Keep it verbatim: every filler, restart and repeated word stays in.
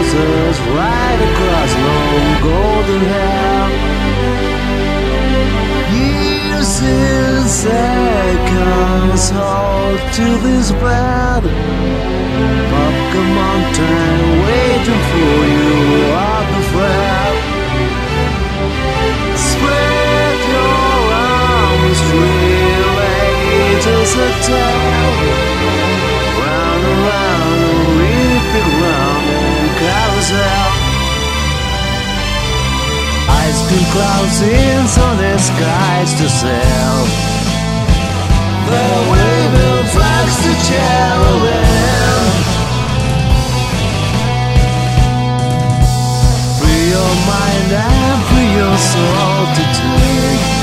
roses right across long golden hair. Years in seconds hold to this bed. Buck a mountain waiting for you at the fair. Spread your arms, relate as a tale. Round and round, a repeat round and carousel. Ice cream clouds in sunny skies to sail. The waving flags to cherubim. Free your mind and free your soul to take.